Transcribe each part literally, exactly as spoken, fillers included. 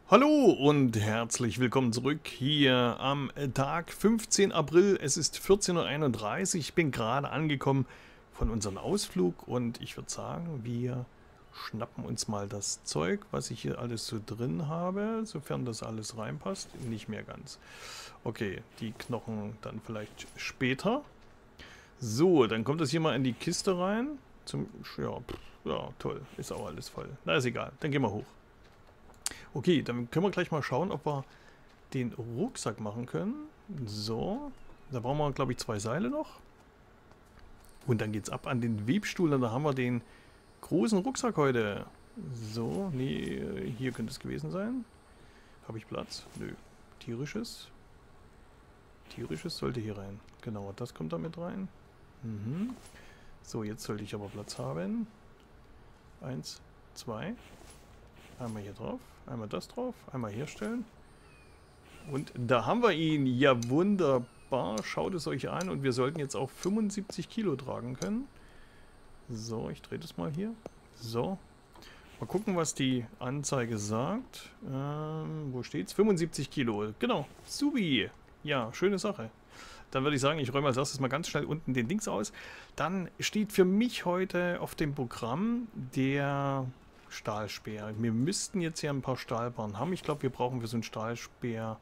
Hallo und herzlich willkommen zurück hier am Tag fünfzehnten April. Es ist vierzehn Uhr einunddreißig. Ich bin gerade angekommen von unserem Ausflug und ich würde sagen, wir schnappen uns mal das Zeug, was ich hier alles so drin habe, sofern das alles reinpasst. Nicht mehr ganz. Okay, die Knochen dann vielleicht später. So, dann kommt das hier mal in die Kiste rein. Zum, ja, pff, ja, toll. Ist auch alles voll. Na, ist egal. Dann gehen wir hoch. Okay, dann können wir gleich mal schauen, ob wir den Rucksack machen können. So, da brauchen wir, glaube ich, zwei Seile noch. Und dann geht's ab an den Webstuhl und da haben wir den großen Rucksack heute. So, nee, hier könnte es gewesen sein. Habe ich Platz? Nö. Tierisches. Tierisches sollte hier rein. Genau, das kommt da mit rein. Mhm. So, jetzt sollte ich aber Platz haben. Eins, zwei. Einmal hier drauf, einmal das drauf, einmal herstellen. Und da haben wir ihn. Ja, wunderbar. Schaut es euch an. Und wir sollten jetzt auch fünfundsiebzig Kilo tragen können. So, ich drehe das mal hier. So. Mal gucken, was die Anzeige sagt. Ähm, wo steht's? fünfundsiebzig Kilo. Genau. Subi. Ja, schöne Sache. Dann würde ich sagen, ich räume als erstes mal ganz schnell unten den Dings aus. Dann steht für mich heute auf dem Programm der Stahlspeer. Wir müssten jetzt hier ein paar Stahlbarren haben. Ich glaube, wir brauchen für so einen Stahlspeer...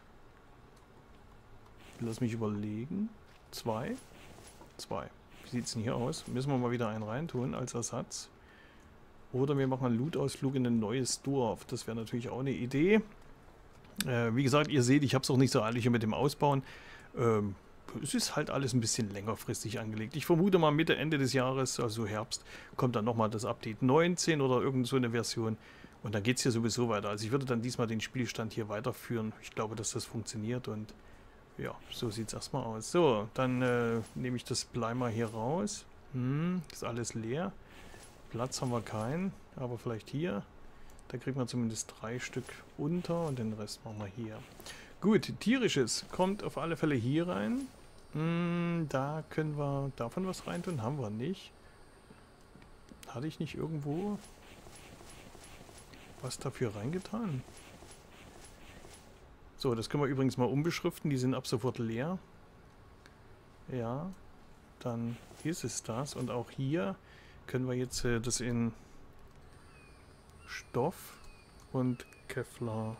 Lass mich überlegen. Zwei. Zwei. Wie sieht es denn hier aus? Müssen wir mal wieder einen reintun als Ersatz. Oder wir machen einen Loot-Ausflug in ein neues Dorf. Das wäre natürlich auch eine Idee. Äh, wie gesagt, ihr seht, ich habe es auch nicht so eilig hier mit dem Ausbauen. Ähm, es ist halt alles ein bisschen längerfristig angelegt. Ich vermute mal Mitte, Ende des Jahres, also Herbst, kommt dann nochmal das Update neunzehn oder irgend so eine Version. Und dann geht es hier sowieso weiter. Also ich würde dann diesmal den Spielstand hier weiterführen. Ich glaube, dass das funktioniert und ja, so sieht es erstmal aus. So, dann äh, nehme ich das Blei mal hier raus. Hm, ist alles leer. Platz haben wir keinen, aber vielleicht hier. Da kriegt man zumindest drei Stück unter und den Rest machen wir hier. Gut, tierisches kommt auf alle Fälle hier rein. Hm, da können wir davon was reintun, haben wir nicht. Hatte ich nicht irgendwo was dafür reingetan? So, das können wir übrigens mal umbeschriften, die sind ab sofort leer. Ja, dann ist es das. Und auch hier können wir jetzt äh, das in Stoff und Kevlar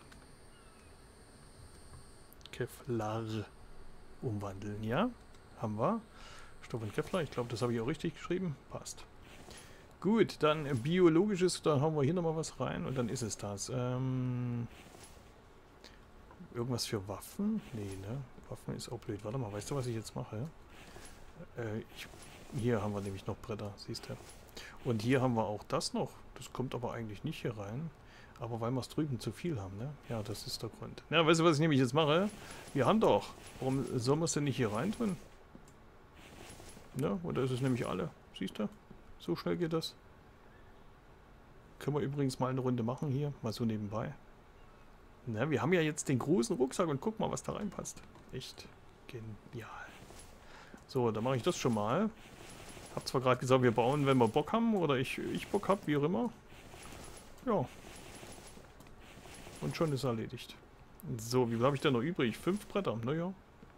Kevlar umwandeln, ja? Haben wir. Stoff und Kevlar, ich glaube, das habe ich auch richtig geschrieben. Passt. Gut, dann biologisches, da haben wir hier nochmal was rein und dann ist es das. Ähm, irgendwas für Waffen? Nee, ne? Waffen ist auch blöd. Warte mal, weißt du, was ich jetzt mache? Äh, ich, hier haben wir nämlich noch Bretter, siehst du. Und hier haben wir auch das noch. Das kommt aber eigentlich nicht hier rein. Aber weil wir es drüben zu viel haben, ne? Ja, das ist der Grund. Ja, weißt du, was ich nämlich jetzt mache? Wir haben doch. Warum sollen wir es denn nicht hier rein tun? Ne? Und da ist es nämlich alle. Siehst du? So schnell geht das. Können wir übrigens mal eine Runde machen hier. Mal so nebenbei. Ne? Wir haben ja jetzt den großen Rucksack und guck mal, was da reinpasst. Echt genial. So, dann mache ich das schon mal. Hab zwar gerade gesagt, wir bauen, wenn wir Bock haben. Oder ich, ich Bock habe, wie auch immer. Ja. Und schon ist erledigt. So, wie viel habe ich denn noch übrig? Fünf Bretter, naja.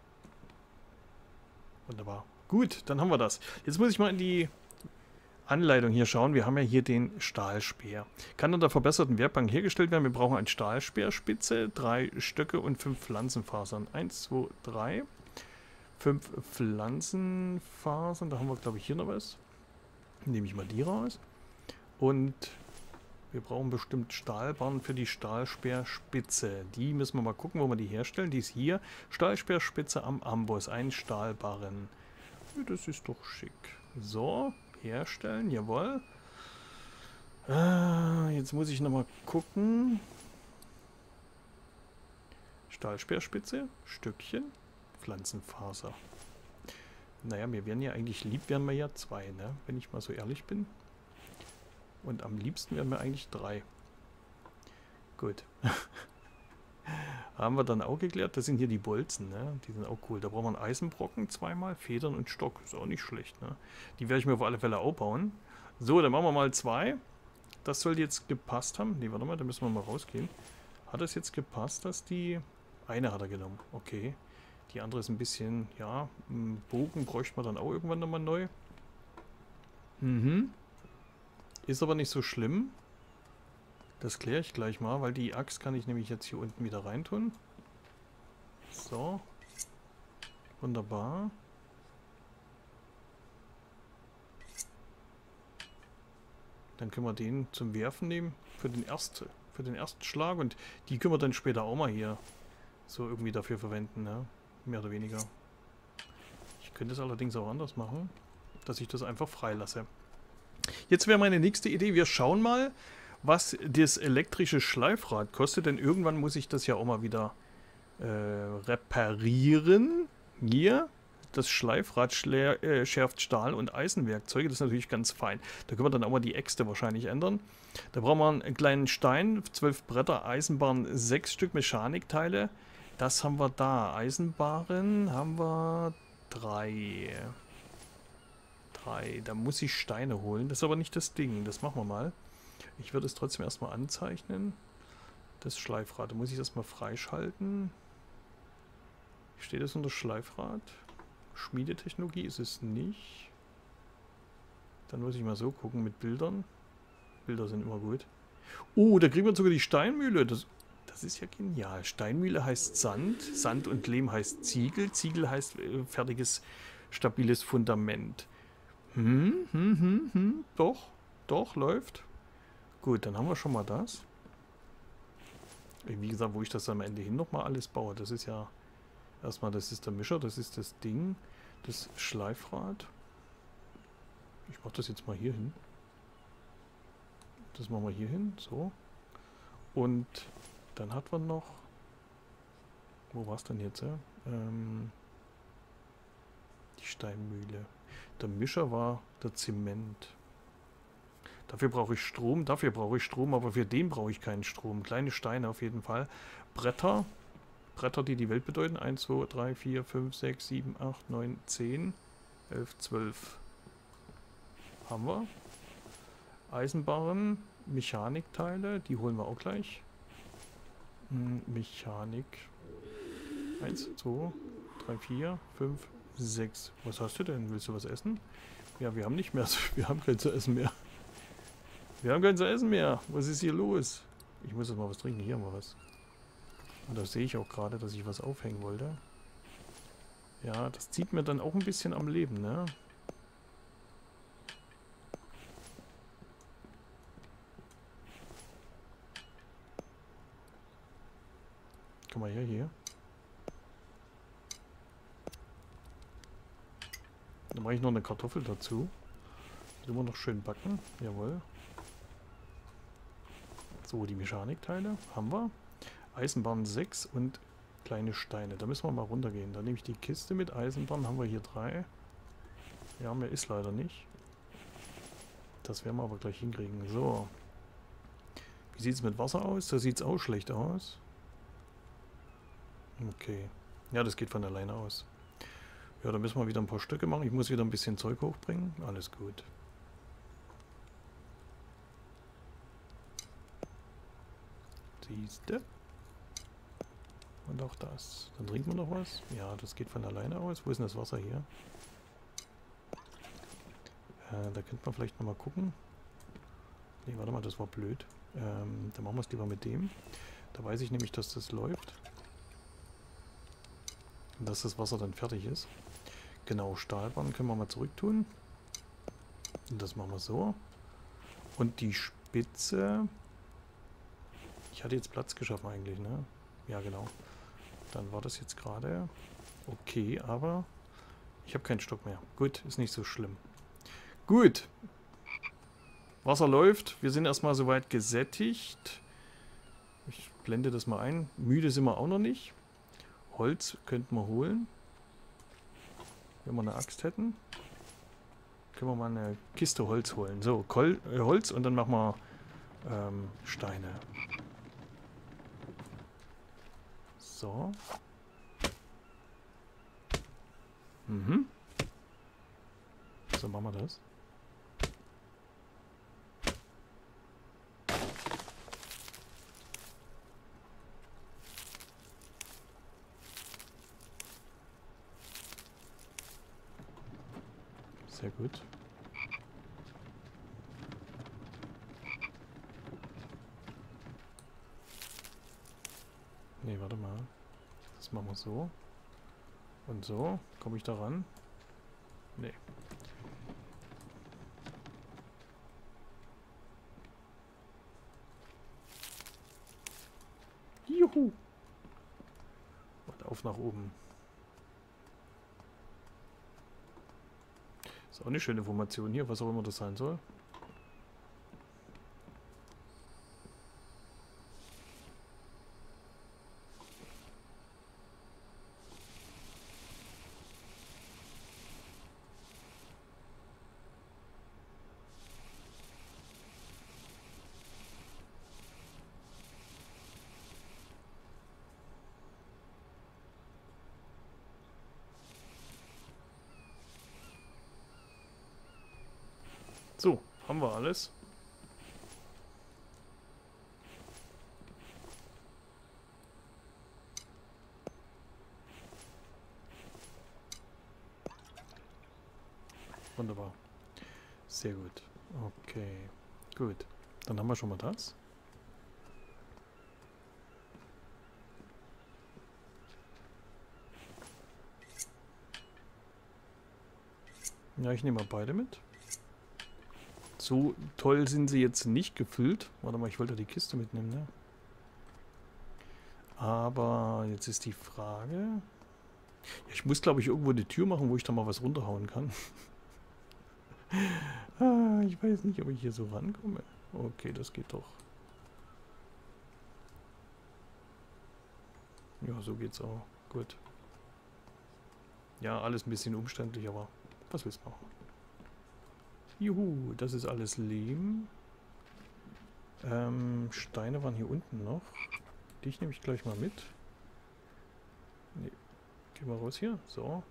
Wunderbar. Gut, dann haben wir das. Jetzt muss ich mal in die Anleitung hier schauen. Wir haben ja hier den Stahlspeer. Kann unter verbesserten Werkbank hergestellt werden. Wir brauchen eine Stahlspeerspitze, drei Stöcke und fünf Pflanzenfasern. Eins, zwei, drei. Fünf Pflanzenfasern. Da haben wir, glaube ich, hier noch was. Nehme ich mal die raus. Und wir brauchen bestimmt Stahlbarren für die Stahlspeerspitze. Die müssen wir mal gucken, wo wir die herstellen. Die ist hier. Stahlspeerspitze am Amboss. Ein Stahlbarren. Ja, das ist doch schick. So, herstellen. Jawohl. Äh, jetzt muss ich nochmal gucken. Stahlspeerspitze. Stückchen. Pflanzenfaser. Naja, wir wären ja eigentlich lieb, wären wir ja zwei, ne? Wenn ich mal so ehrlich bin. Und am liebsten wären wir eigentlich drei. Gut. Haben wir dann auch geklärt. Das sind hier die Bolzen, ne? Die sind auch cool. Da brauchen wir einen Eisenbrocken zweimal, Federn und Stock. Ist auch nicht schlecht, ne? Die werde ich mir auf alle Fälle auch bauen. So, dann machen wir mal zwei. Das sollte jetzt gepasst haben. Ne, warte mal, da müssen wir mal rausgehen. Hat es jetzt gepasst, dass die... Eine hat er genommen, okay. Die andere ist ein bisschen, ja, einen Bogen bräuchte man dann auch irgendwann nochmal neu. Mhm. Ist aber nicht so schlimm. Das kläre ich gleich mal, weil die Axt kann ich nämlich jetzt hier unten wieder reintun. So. Wunderbar. Dann können wir den zum Werfen nehmen für den, erste, für den ersten Schlag. Und die können wir dann später auch mal hier so irgendwie dafür verwenden, ne? Mehr oder weniger. Ich könnte es allerdings auch anders machen, dass ich das einfach freilasse. Jetzt wäre meine nächste Idee, wir schauen mal, was das elektrische Schleifrad kostet, denn irgendwann muss ich das ja auch mal wieder äh, reparieren. Hier, das Schleifrad schlä äh, schärft Stahl- und Eisenwerkzeuge, das ist natürlich ganz fein. Da können wir dann auch mal die Äxte wahrscheinlich ändern. Da brauchen wir einen kleinen Stein, zwölf Bretter, Eisenbahn, sechs Stück Mechanikteile. Das haben wir da. Eisenbahnen haben wir drei. Drei. Da muss ich Steine holen. Das ist aber nicht das Ding. Das machen wir mal. Ich würde es trotzdem erstmal anzeichnen. Das Schleifrad. Da muss ich das mal freischalten. Steht das unter Schleifrad? Schmiedetechnologie ist es nicht. Dann muss ich mal so gucken mit Bildern. Bilder sind immer gut. Oh, da kriegen wir sogar die Steinmühle. Das, das ist ja genial. Steinmühle heißt Sand. Sand und Lehm heißt Ziegel. Ziegel heißt äh, fertiges, stabiles Fundament. Hm, hm, hm, hm. Doch, doch, läuft. Gut, dann haben wir schon mal das. Wie gesagt, wo ich das am Ende hin nochmal alles baue, das ist ja erstmal, das ist der Mischer, das ist das Ding, das Schleifrad. Ich mache das jetzt mal hier hin. Das machen wir hier hin, so. Und dann hat man noch, wo war es denn jetzt? Ja? Ähm, die Steinmühle. Der Mischer war der Zement. Dafür brauche ich Strom, dafür brauche ich Strom, aber für den brauche ich keinen Strom. Kleine Steine auf jeden Fall. Bretter. Bretter, die die Welt bedeuten. eins, zwei, drei, vier, fünf, sechs, sieben, acht, neun, zehn, elf, zwölf. Haben wir. Eisenbahnen, Mechanikteile, die holen wir auch gleich. Hm, Mechanik. eins, zwei, drei, vier, fünf, sechs. Was hast du denn? Willst du was essen? Ja, wir haben nicht mehr. Wir haben kein zu essen mehr. Wir haben kein zu essen mehr. Was ist hier los? Ich muss jetzt mal was trinken. Hier mal was. Und da sehe ich auch gerade, dass ich was aufhängen wollte. Ja, das zieht mir dann auch ein bisschen am Leben, ne? Guck mal her, hier. Dann mache ich noch eine Kartoffel dazu. Die immer noch schön backen. Jawohl. So, die Mechanikteile haben wir. Eisenbahn sechs und kleine Steine. Da müssen wir mal runtergehen. Da nehme ich die Kiste mit Eisenbahn. Haben wir hier drei. Ja, mehr ist leider nicht. Das werden wir aber gleich hinkriegen. So. Wie sieht es mit Wasser aus? Da sieht es auch schlecht aus. Okay. Ja, das geht von alleine aus. Ja, da müssen wir wieder ein paar Stücke machen. Ich muss wieder ein bisschen Zeug hochbringen. Alles gut. Siehste. Und auch das. Dann trinken wir noch was. Ja, das geht von alleine aus. Wo ist denn das Wasser hier? Äh, da könnte man vielleicht nochmal gucken. Ne, warte mal, das war blöd. Ähm, dann machen wir es lieber mit dem. Da weiß ich nämlich, dass das läuft. Und dass das Wasser dann fertig ist. Genau, Stahlbahn können wir mal zurücktun. Und das machen wir so. Und die Spitze... Ich hatte jetzt Platz geschaffen eigentlich, ne? Ja, genau. Dann war das jetzt gerade okay, aber ich habe keinen Stock mehr. Gut, ist nicht so schlimm. Gut. Wasser läuft. Wir sind erstmal soweit gesättigt. Ich blende das mal ein. Müde sind wir auch noch nicht. Holz könnten wir holen. Wenn wir eine Axt hätten. Können wir mal eine Kiste Holz holen. So, Kol äh, Holz und dann machen wir ähm, Steine. So. Mhm. So machen wir das. Sehr gut. Nee, warte mal. Das machen wir so. Und so. Komme ich da ran? Nee. Juhu! Und auf nach oben. Ist auch eine schöne Formation hier, was auch immer das sein soll. So, haben wir alles. Wunderbar. Sehr gut. Okay. Gut. Dann haben wir schon mal das. Ja, ich nehme mal beide mit. So toll sind sie jetzt nicht gefüllt. Warte mal, ich wollte die Kiste mitnehmen, ne? Aber jetzt ist die Frage... Ja, ich muss, glaube ich, irgendwo die Tür machen, wo ich da mal was runterhauen kann. ah, ich weiß nicht, ob ich hier so rankomme. Okay, das geht doch. Ja, so geht's auch. Gut. Ja, alles ein bisschen umständlich, aber was willst du machen? Juhu, das ist alles Lehm. Ähm, Steine waren hier unten noch. Dich nehme ich gleich mal mit. Nee. Geh mal raus hier. So.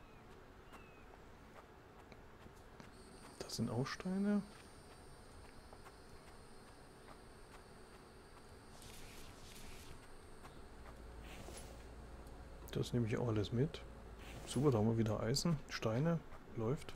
Das sind auch Steine. Das nehme ich auch alles mit. Super, da haben wir wieder Eisen. Steine. Läuft.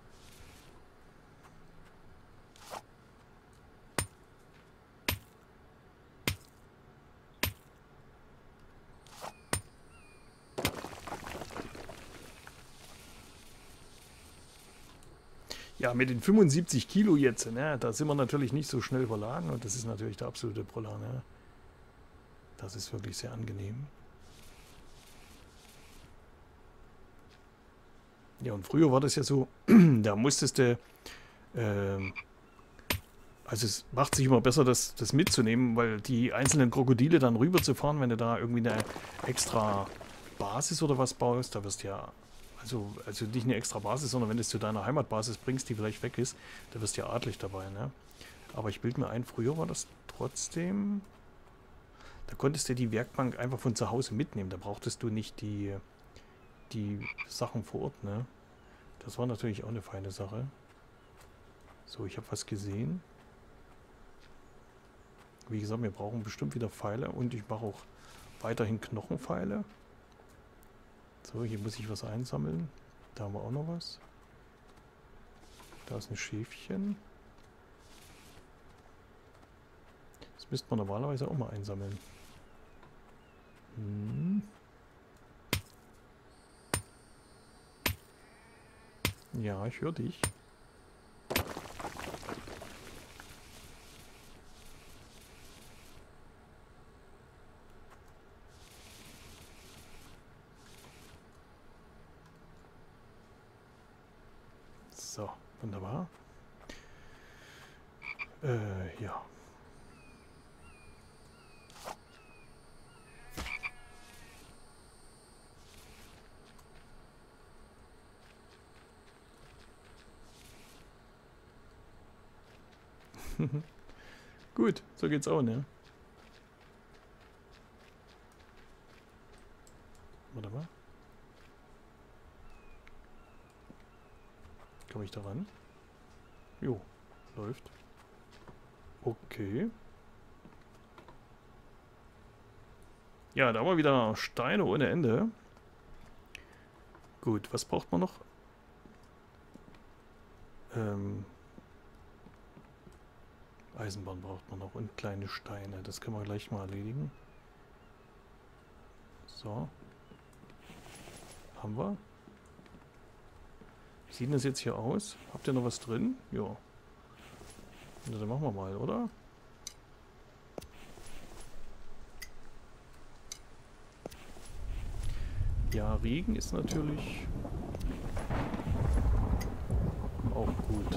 Ja, mit den fünfundsiebzig Kilo jetzt, ne, da sind wir natürlich nicht so schnell überladen und das ist natürlich der absolute Brüller. Ne? Das ist wirklich sehr angenehm. Ja, und früher war das ja so, da musstest du, ähm, also es macht sich immer besser, das, das mitzunehmen, weil die einzelnen Krokodile dann rüberzufahren, wenn du da irgendwie eine extra Basis oder was baust, da wirst du ja... Also, also nicht eine extra Basis, sondern wenn du es zu deiner Heimatbasis bringst, die vielleicht weg ist, da wirst du ja adlig dabei, ne? Aber ich bilde mir ein, früher war das trotzdem... Da konntest du die Werkbank einfach von zu Hause mitnehmen. Da brauchtest du nicht die, die Sachen vor Ort, ne? Das war natürlich auch eine feine Sache. So, ich habe was gesehen. Wie gesagt, wir brauchen bestimmt wieder Pfeile und ich mache auch weiterhin Knochenpfeile. So, hier muss ich was einsammeln. Da haben wir auch noch was. Da ist ein Schäfchen. Das müsste man normalerweise auch mal einsammeln. Hm. Ja, ich höre dich. So, wunderbar. Äh, ja. Gut, so geht's auch, ne? Warte mal. Komme ich da ran? Jo, läuft. Okay. Ja, da haben wir wieder Steine ohne Ende. Gut, was braucht man noch? Ähm, Eisenbahn braucht man noch und kleine Steine. Das können wir gleich mal erledigen. So. Haben wir. Wie sieht das jetzt hier aus? Habt ihr noch was drin? Ja. Na, dann machen wir mal, oder? Ja, Regen ist natürlich auch gut.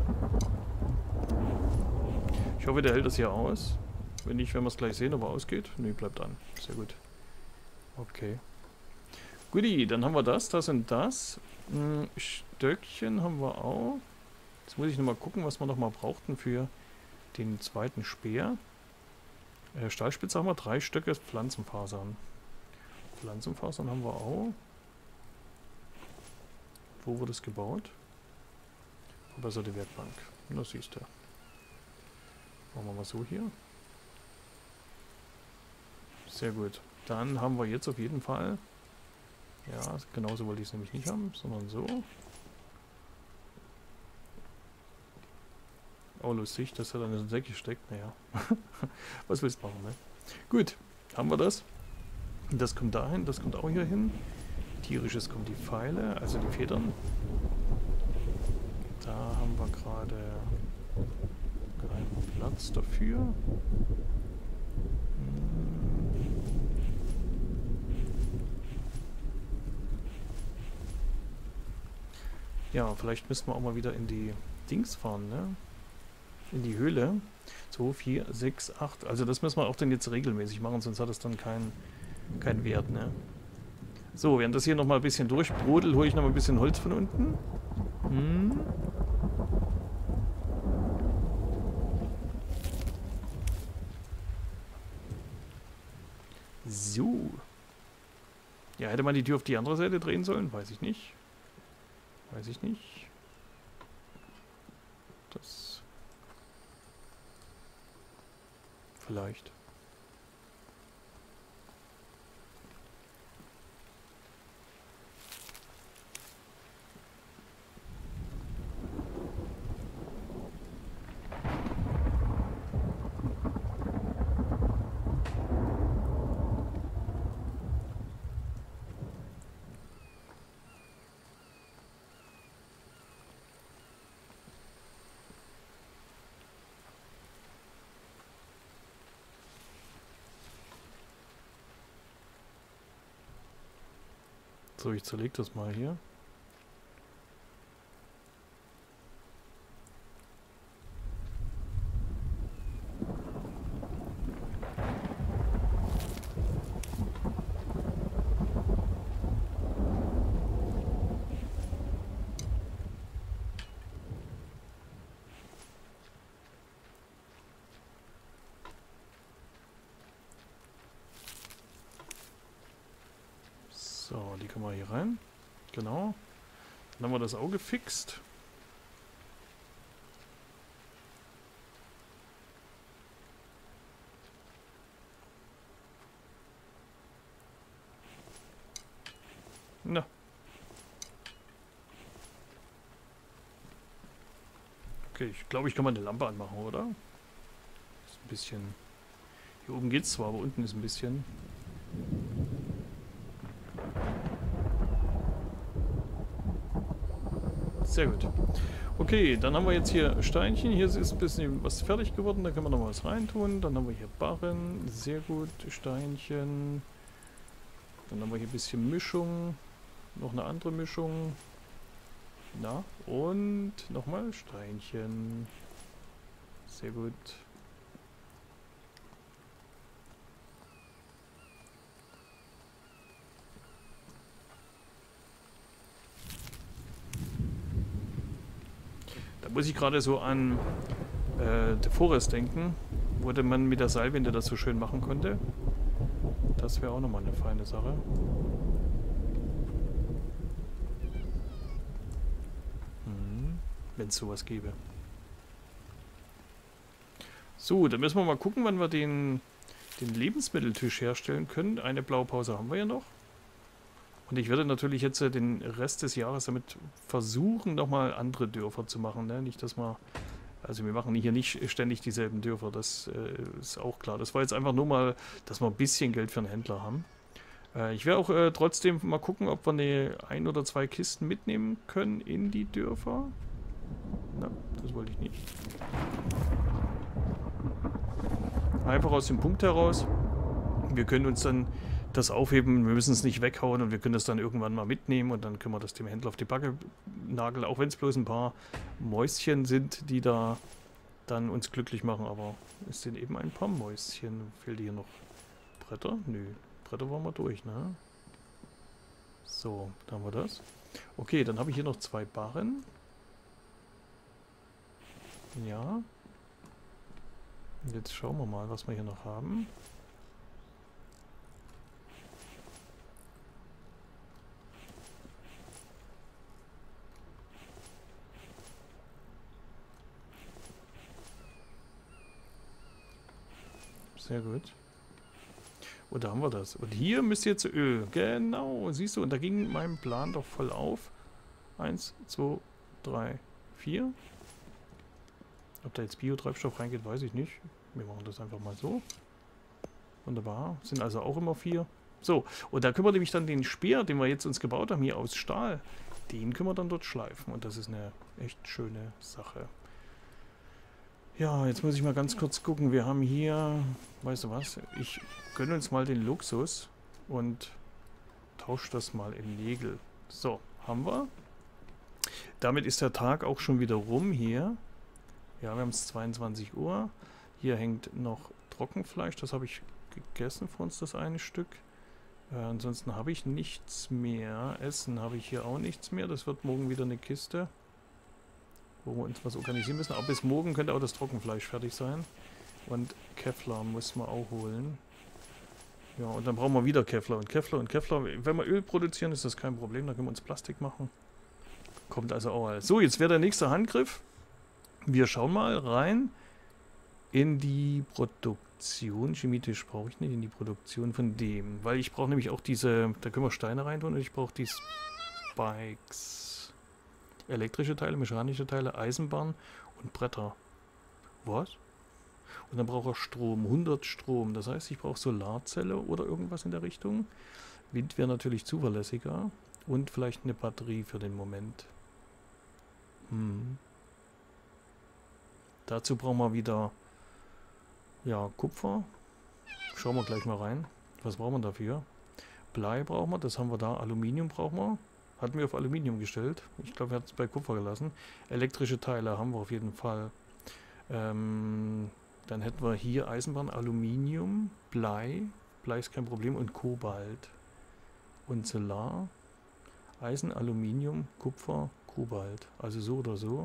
Ich hoffe, der hält das hier aus. Wenn nicht, werden wir es gleich sehen, ob er ausgeht. Ne, bleibt an. Sehr gut. Okay. Guti, dann haben wir das, das und das. Hm, Stöckchen haben wir auch. Jetzt muss ich nochmal gucken, was wir nochmal brauchten für den zweiten Speer. Äh, Stahlspitze haben wir, drei Stöcke Pflanzenfasern. Pflanzenfasern haben wir auch. Wo wurde es gebaut? Verbesserte Werkbank. Das siehst du. Machen wir mal so hier. Sehr gut. Dann haben wir jetzt auf jeden Fall... Ja, genauso wollte ich es nämlich nicht haben, sondern so. Oh, lustig, dass er dann in den Säcke steckt. Naja, was willst du machen, ne? Gut, haben wir das. Das kommt dahin, das kommt auch hier hin. Tierisches kommt die Pfeile, also die Federn. Da haben wir gerade keinen Platz dafür. Hm. Ja, vielleicht müssen wir auch mal wieder in die Dings fahren, ne? In die Höhle. zwei, vier, sechs, acht. Also das müssen wir auch dann jetzt regelmäßig machen, sonst hat es dann keinen keinen Wert, ne? So, während das hier nochmal ein bisschen durchbrodelt, hole ich noch mal ein bisschen Holz von unten. Hm. So. Ja, hätte man die Tür auf die andere Seite drehen sollen? Weiß ich nicht. Weiß ich nicht. Das... Vielleicht. So, ich zerlege das mal hier. So, die können wir hier rein. Genau. Dann haben wir das Auge gefixt. Na. Okay, ich glaube, ich kann mal eine Lampe anmachen, oder? Ist ein bisschen... Hier oben geht's zwar, aber unten ist ein bisschen... Sehr gut. Okay, dann haben wir jetzt hier Steinchen. Hier ist ein bisschen was fertig geworden. Da können wir noch was reintun. Dann haben wir hier Barren. Sehr gut. Steinchen. Dann haben wir hier ein bisschen Mischung. Noch eine andere Mischung. Na, und nochmal Steinchen. Sehr gut. Muss ich gerade so an äh, The Forest denken, wo man mit der Seilwinde das so schön machen konnte. Das wäre auch nochmal eine feine Sache. Hm, wenn es sowas gäbe. So, dann müssen wir mal gucken, wann wir den, den Lebensmitteltisch herstellen können. Eine Blaupause haben wir ja noch. Und ich werde natürlich jetzt äh, den Rest des Jahres damit versuchen, nochmal andere Dörfer zu machen. Ne? Nicht, dass wir... Also wir machen hier nicht ständig dieselben Dörfer, das äh, ist auch klar. Das war jetzt einfach nur mal, dass wir ein bisschen Geld für einen Händler haben. Äh, ich werde auch äh, trotzdem mal gucken, ob wir eine ein oder zwei Kisten mitnehmen können in die Dörfer. Na, das wollte ich nicht. Einfach aus dem Punkt heraus. Wir können uns dann das aufheben, wir müssen es nicht weghauen und wir können das dann irgendwann mal mitnehmen und dann können wir das dem Händler auf die Backe nageln, auch wenn es bloß ein paar Mäuschen sind, die da dann uns glücklich machen, aber es sind eben ein paar Mäuschen. Fehlt hier noch Bretter? Nö, Bretter waren wir durch, ne? So, da haben wir das. Okay, dann habe ich hier noch zwei Barren. Ja. Jetzt schauen wir mal, was wir hier noch haben. Sehr gut. Und da haben wir das. Und hier müsst ihr jetzt Öl. Genau, siehst du. Und da ging mein Plan doch voll auf. Eins, zwei, drei, vier. Ob da jetzt Biotreibstoff reingeht, weiß ich nicht. Wir machen das einfach mal so. Wunderbar. Sind also auch immer vier. So, und da können wir nämlich dann den Speer, den wir jetzt uns gebaut haben, hier aus Stahl, den können wir dann dort schleifen. Und das ist eine echt schöne Sache. Ja, jetzt muss ich mal ganz kurz gucken. Wir haben hier, weißt du was, ich gönne uns mal den Luxus und tausche das mal in Nägel. So, haben wir. Damit ist der Tag auch schon wieder rum hier. Ja, wir haben es zweiundzwanzig Uhr. Hier hängt noch Trockenfleisch, das habe ich gegessen für uns, das eine Stück. Äh, ansonsten habe ich nichts mehr. Essen habe ich hier auch nichts mehr. Das wird morgen wieder eine Kiste, wo wir uns was organisieren müssen. Aber bis morgen könnte auch das Trockenfleisch fertig sein. Und Kevlar muss man auch holen. Ja, und dann brauchen wir wieder Kevlar und Kevlar und Kevlar. Wenn wir Öl produzieren, ist das kein Problem. Da können wir uns Plastik machen. Kommt also auch alles. So, jetzt wäre der nächste Handgriff. Wir schauen mal rein in die Produktion. Chemietisch brauche ich nicht. In die Produktion von dem. Weil ich brauche nämlich auch diese... Da können wir Steine rein tun und ich brauche die Spikes. Elektrische Teile, mechanische Teile, Eisenbahn und Bretter. Was? Und dann braucht er Strom, hundert Strom. Das heißt, ich brauche Solarzelle oder irgendwas in der Richtung. Wind wäre natürlich zuverlässiger. Und vielleicht eine Batterie für den Moment. Hm. Dazu brauchen wir wieder ja, Kupfer. Schauen wir gleich mal rein. Was brauchen wir dafür? Blei brauchen wir, das haben wir da. Aluminium brauchen wir. Hatten wir auf Aluminium gestellt. Ich glaube, wir hatten es bei Kupfer gelassen. Elektrische Teile haben wir auf jeden Fall. Ähm, dann hätten wir hier Eisenbahn, Aluminium, Blei. Blei ist kein Problem. Und Kobalt. Und Solar. Eisen, Aluminium, Kupfer, Kobalt. Also so oder so.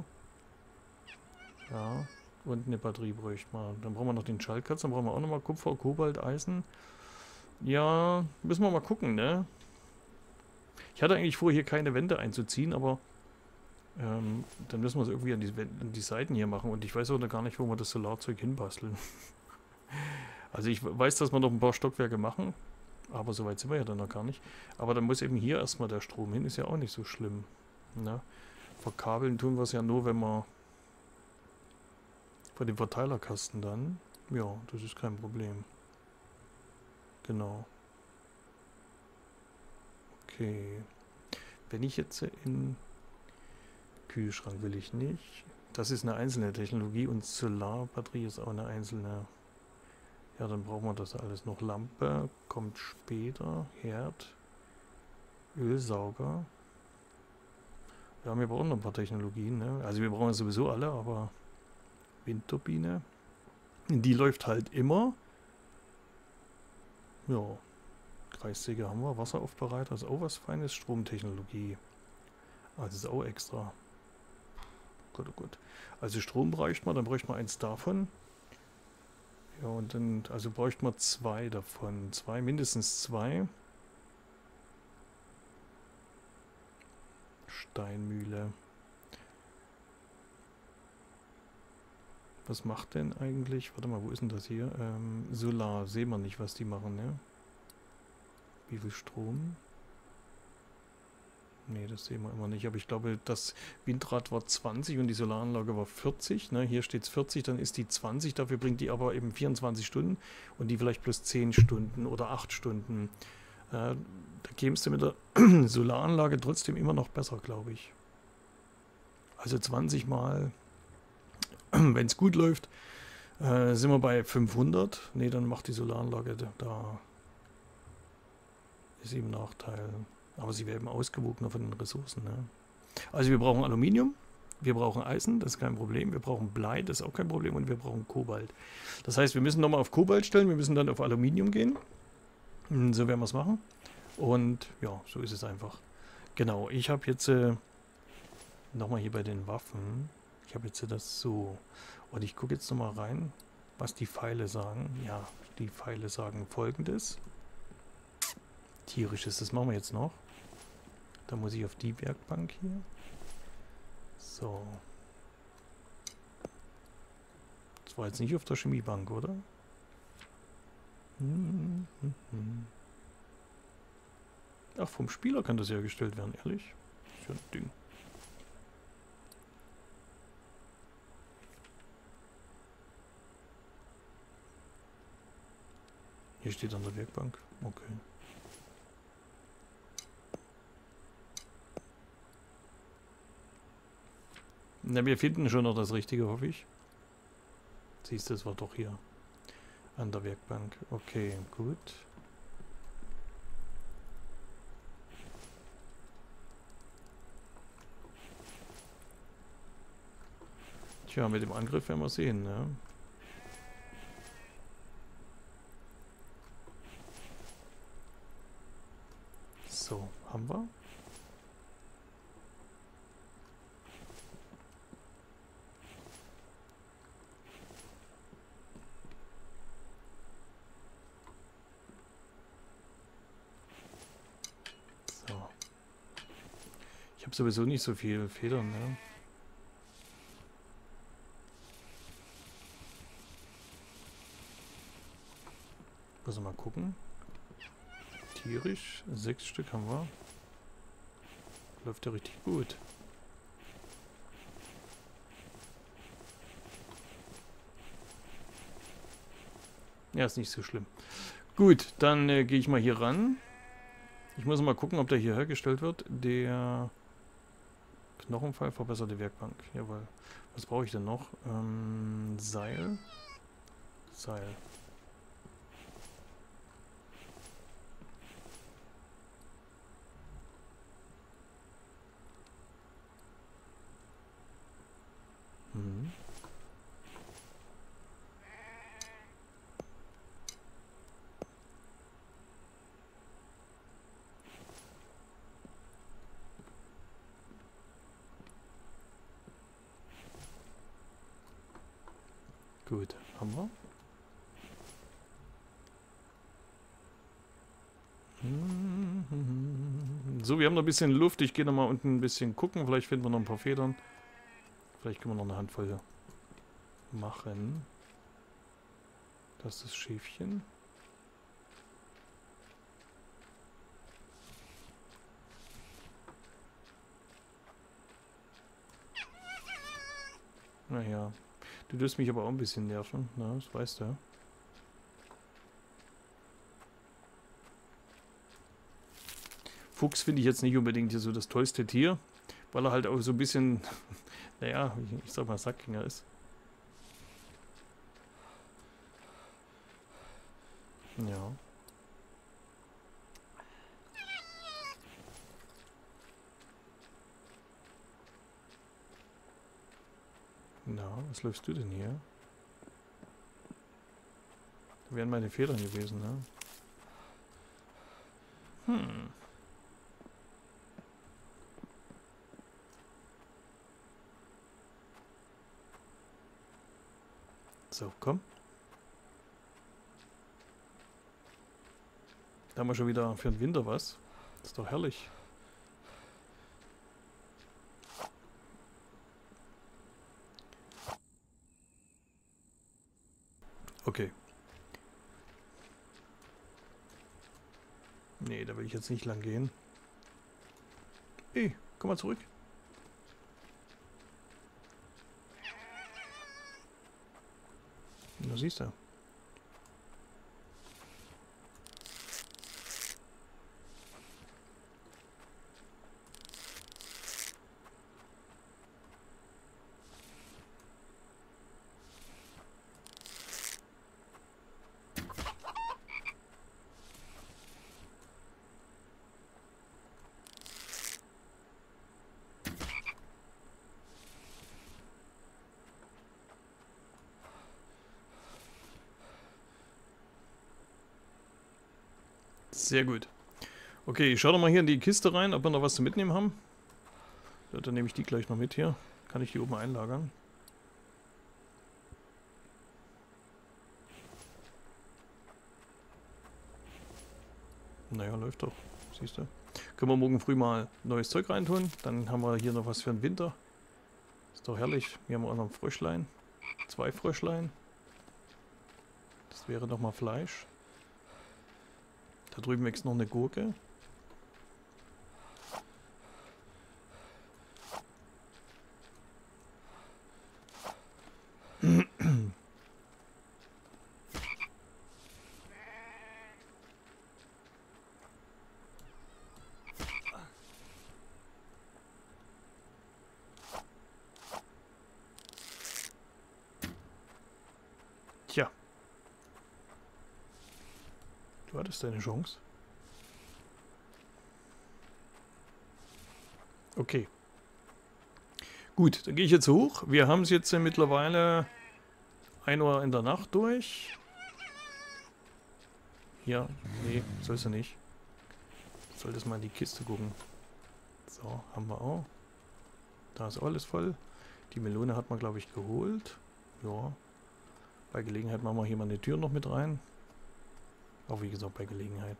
Ja. Und eine Batterie bräuchte man. Dann brauchen wir noch den Schaltkreuz. Dann brauchen wir auch nochmal Kupfer, Kobalt, Eisen. Ja, müssen wir mal gucken, ne? Ich hatte eigentlich vor, hier keine Wände einzuziehen, aber ähm, dann müssen wir es irgendwie an die, an die Seiten hier machen. Und ich weiß auch noch gar nicht, wo wir das Solarzeug hinbasteln. Also ich weiß, dass wir noch ein paar Stockwerke machen, aber so weit sind wir ja dann noch gar nicht. Aber dann muss eben hier erstmal der Strom hin, ist ja auch nicht so schlimm. Ne? Verkabeln tun wir es ja nur, wenn wir von dem Verteilerkasten dann. Ja, das ist kein Problem. Genau. Okay. Wenn ich jetzt in Kühlschrank will ich nicht. Das ist eine einzelne Technologie und Solarbatterie ist auch eine einzelne. Ja, dann brauchen wir das alles noch. Lampe kommt später. Herd. Ölsauger. Ja, wir brauchen noch ein paar Technologien. Ne? Also wir brauchen sowieso alle, aber Windturbine. Die läuft halt immer. Ja. Kreissäge haben wir. Wasseraufbereiter ist auch was Feines. Stromtechnologie. Ah, das ist auch extra. Gut, oh gut. Also Strom bräuchte man, dann bräuchte man eins davon. Ja, und dann, also bräuchte man zwei davon. Zwei, mindestens zwei. Steinmühle. Was macht denn eigentlich? Warte mal, wo ist denn das hier? Ähm, Solar. Sehen wir nicht, was die machen, ne? Wie viel Strom? Nee, das sehen wir immer nicht. Aber ich glaube, das Windrad war zwanzig und die Solaranlage war vierzig. Ne? Hier steht es vierzig, dann ist die zwanzig. Dafür bringt die aber eben vierundzwanzig Stunden und die vielleicht plus zehn Stunden oder acht Stunden. Äh, da kämst du mit der Solaranlage trotzdem immer noch besser, glaube ich. Also zwanzig Mal, wenn es gut läuft, äh, sind wir bei fünfhundert. Ne, dann macht die Solaranlage da, da ist eben ein Nachteil. Aber sie werden ausgewogener von den Ressourcen. Ne? Also wir brauchen Aluminium, wir brauchen Eisen, das ist kein Problem. Wir brauchen Blei, das ist auch kein Problem. Und wir brauchen Kobalt. Das heißt, wir müssen nochmal auf Kobalt stellen, wir müssen dann auf Aluminium gehen. So werden wir es machen. Und ja, so ist es einfach. Genau, ich habe jetzt äh, nochmal hier bei den Waffen. Ich habe jetzt das so. Und ich gucke jetzt nochmal rein, was die Pfeile sagen. Ja, die Pfeile sagen Folgendes. Tierisches, das machen wir jetzt noch. Da muss ich auf die Werkbank hier. So. Das war jetzt nicht auf der Chemiebank, oder? Hm, hm, hm. Ach, vom Spieler kann das hergestellt werden, ehrlich? Das ist ja ein Ding. Hier steht an der Werkbank. Okay. Na, wir finden schon noch das Richtige, hoffe ich. Siehst du, das war doch hier an der Werkbank. Okay, gut. Tja, mit dem Angriff werden wir sehen, ne? So, haben wir. So. Ich habe sowieso nicht so viel Federn, ne? Muss mal gucken. Tierisch, sechs Stück haben wir. Läuft ja richtig gut. Ja, ist nicht so schlimm. Gut, dann äh, gehe ich mal hier ran. Ich muss mal gucken, ob der hier hergestellt wird. Der Knochenpfeil, verbesserte Werkbank. Jawohl. Was brauche ich denn noch? Ähm, Seil. Seil. Mhm. Gut, haben wir. So, wir haben noch ein bisschen Luft. Ich gehe noch mal unten ein bisschen gucken. Vielleicht finden wir noch ein paar Federn. Vielleicht können wir noch eine Handvoll machen. Das ist das Schäfchen. Naja. Du wirst mich aber auch ein bisschen nerven. Na, das weißt du. Fuchs finde ich jetzt nicht unbedingt hier so das tollste Tier, weil er halt auch so ein bisschen, naja, ich, ich sag mal Sackgänger ist. Ja. Na, was läufst du denn hier? Da wären meine Federn gewesen, ne? Hm. So, komm. Da haben wir schon wieder für den Winter was. Das ist doch herrlich. Okay. Nee, da will ich jetzt nicht lang gehen. Hey, komm mal zurück. Da siehst du. Sehr gut. Okay, ich schaue doch mal hier in die Kiste rein, ob wir noch was zu mitnehmen haben. Ja, dann nehme ich die gleich noch mit hier. Kann ich die oben einlagern? Naja, läuft doch. Siehst du. Können wir morgen früh mal neues Zeug reintun. Dann haben wir hier noch was für den Winter. Ist doch herrlich. Hier haben wir auch noch ein Fröschlein. Zwei Fröschlein. Das wäre doch mal Fleisch. Da drüben wächst noch eine Gurke. Tja. Du hattest deine Chance. Okay. Gut, dann gehe ich jetzt hoch. Wir haben es jetzt äh, mittlerweile ein Uhr in der Nacht durch. Ja, nee, sollst du nicht. Solltest mal in die Kiste gucken. So, haben wir auch. Da ist alles voll. Die Melone hat man, glaube ich, geholt. Ja. Bei Gelegenheit machen wir hier mal eine Tür noch mit rein. Auch wie gesagt, bei Gelegenheit.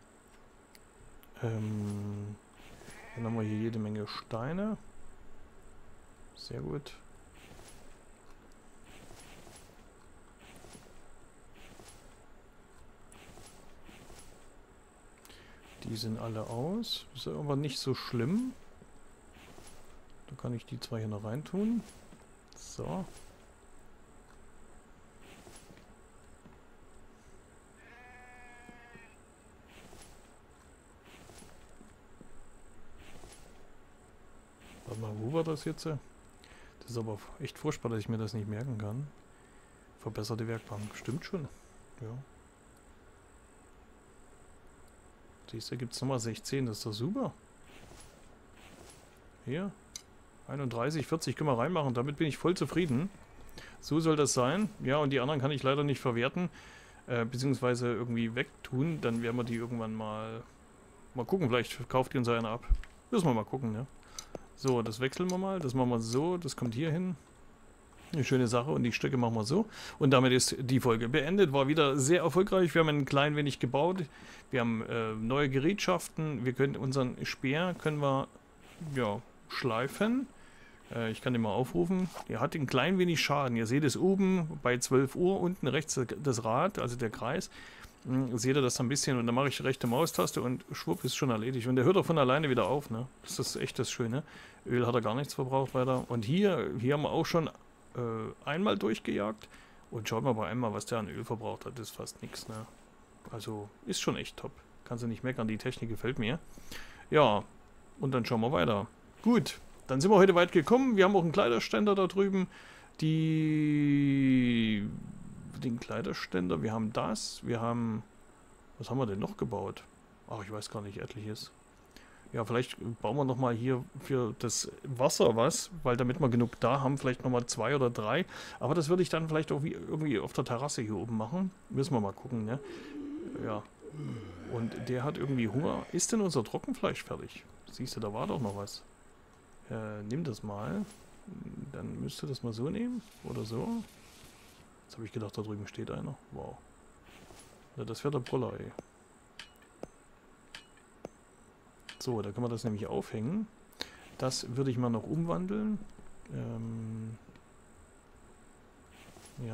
Ähm, dann haben wir hier jede Menge Steine. Sehr gut. Die sind alle aus. Ist aber nicht so schlimm. Da kann ich die zwei hier noch reintun. So. Warte mal, wo war das jetzt? Das ist aber echt furchtbar, dass ich mir das nicht merken kann. Verbesserte Werkbank. Stimmt schon. Ja. Siehst du, gibt es nochmal sechzehn. Das ist doch super. Hier. einunddreißig, vierzig können wir reinmachen. Damit bin ich voll zufrieden. So soll das sein. Ja, und die anderen kann ich leider nicht verwerten. Äh, beziehungsweise irgendwie wegtun. Dann werden wir die irgendwann mal... Mal gucken, vielleicht kauft die uns einer ab. Müssen wir mal gucken, ne? So, das wechseln wir mal. Das machen wir so. Das kommt hier hin. Eine schöne Sache. Und die Stücke machen wir so. Und damit ist die Folge beendet. War wieder sehr erfolgreich. Wir haben ein klein wenig gebaut. Wir haben äh, neue Gerätschaften. Wir können unseren Speer können wir ja, schleifen. Äh, ich kann den mal aufrufen. Der hat ein klein wenig Schaden. Ihr seht es oben bei zwölf Uhr. Unten rechts das Rad, also der Kreis. Seht ihr das ein bisschen und dann mache ich rechte Maustaste und schwupp ist schon erledigt. Und der hört auch von alleine wieder auf, ne? Das ist echt das Schöne. Öl hat er gar nichts verbraucht weiter. Und hier, hier haben wir auch schon äh, einmal durchgejagt. Und schaut mal bei einmal, was der an Öl verbraucht hat. Das ist fast nichts, ne? Also ist schon echt top. Kannst du nicht meckern, die Technik gefällt mir. Ja, und dann schauen wir weiter. Gut, dann sind wir heute weit gekommen. Wir haben auch einen Kleiderständer da drüben. Die... den Kleiderständer, wir haben das, wir haben, was haben wir denn noch gebaut? Ach, ich weiß gar nicht, etliches. Ja, vielleicht bauen wir nochmal hier für das Wasser was, weil damit wir genug da haben, vielleicht nochmal zwei oder drei. Aber das würde ich dann vielleicht auch wie, irgendwie auf der Terrasse hier oben machen. Müssen wir mal gucken, ne? Ja. Und der hat irgendwie Hunger. Ist denn unser Trockenfleisch fertig? Siehst du, da war doch noch was. Äh, nimm das mal. Dann müsst ihr das mal so nehmen. Oder so. Jetzt habe ich gedacht, da drüben steht einer. Wow. Ja, das wäre der Brüller, ey. So, da kann man das nämlich aufhängen. Das würde ich mal noch umwandeln. Ähm ja.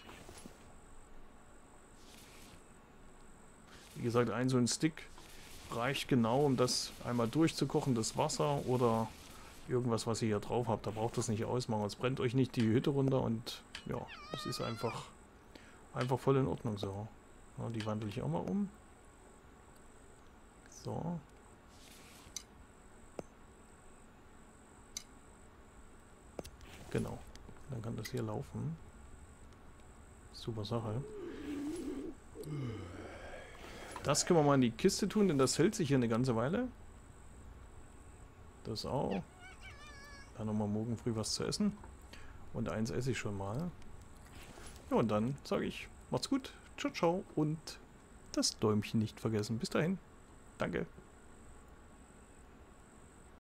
Wie gesagt, ein so ein Stick reicht genau, um das einmal durchzukochen, das Wasser oder irgendwas, was ihr hier drauf habt. Da braucht das nicht ausmachen. Es brennt euch nicht die Hütte runter und ja, es ist einfach, einfach voll in Ordnung so. Ja, die wandle ich auch mal um. So. Genau. Dann kann das hier laufen. Super Sache. Das können wir mal in die Kiste tun, denn das hält sich hier eine ganze Weile. Das auch. Dann nochmal morgen früh was zu essen. Und eins esse ich schon mal. Ja, und dann sage ich, macht's gut, ciao, ciao und das Däumchen nicht vergessen. Bis dahin. Danke.